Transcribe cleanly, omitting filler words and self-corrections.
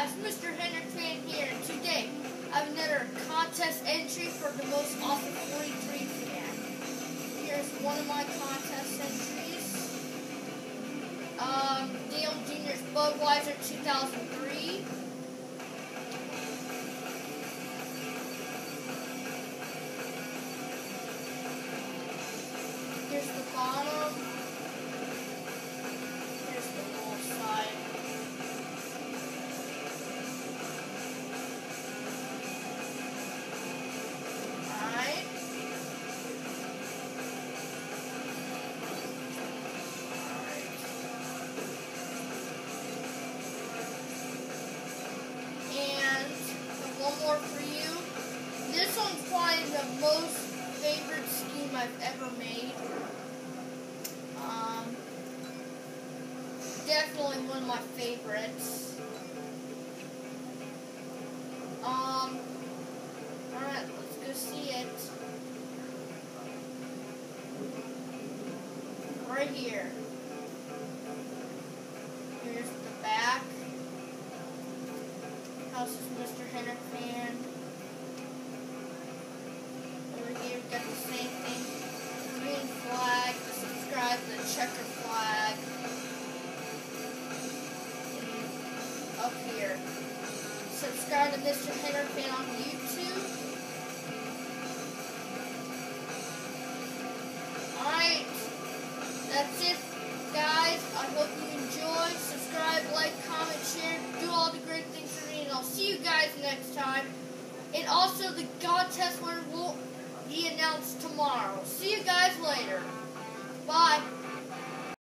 guys, Mr. Hendrick Fan here, and today I have another contest entry for the most awesome 43 fan. Here's one of my contest entries. Dale Jr.'s Budweiser 2003. Here's the bottom. Here's the whole side. Alright. And one more for you. This one's probably the most favorite scheme I've ever made. Definitely one of my favorites. Alright, let's go see it. Right here. Here's the back. House is Mr. Hendrick Fan. Over here we've got the same thing. Green flag, the subscribe, the checker flag. Up here. Subscribe to Mr. Hendrick Fan on YouTube. Alright. That's it, guys. I hope you enjoy. Subscribe, like, comment, share. Do all the great things for me. And I'll see you guys next time. And also, the contest winner will be announced tomorrow. See you guys later. Bye.